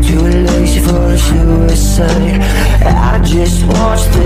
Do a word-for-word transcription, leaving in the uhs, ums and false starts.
too lazy for suicide. I just watched the